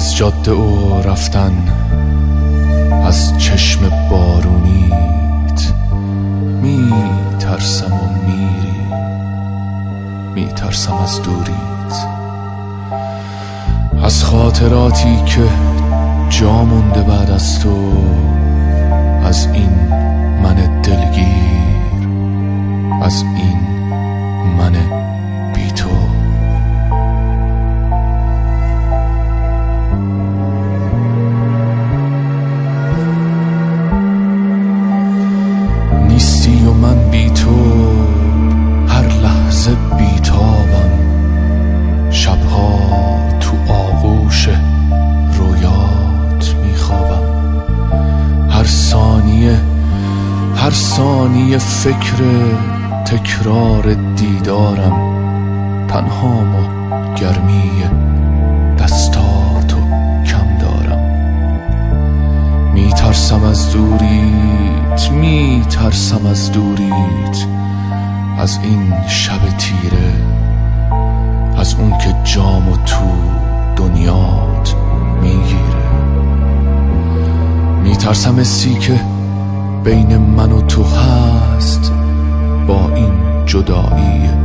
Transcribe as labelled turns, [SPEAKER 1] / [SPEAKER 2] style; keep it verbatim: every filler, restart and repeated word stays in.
[SPEAKER 1] از جاده و رفتن، از چشم بارونیت می ترسم و میری، می ترسم از دوریت، از خاطراتی که جا مونده بعد از تو، از این من دلگیر، از این من بی تو. نیستی و من بی تو هر لحظه بیتابم، شبها تو آغوش رویات میخوابم، هر ثانیه هر ثانیه فکر تکرار دیدارم، تنهام و گرمی دستاتو کم دارم، میترسم از دوریت، میترسم از دوریت، از این شب تیره، از اون که جامو تو دنیات میگیره، میترسم حسی که بین من و تو هست با این جدایی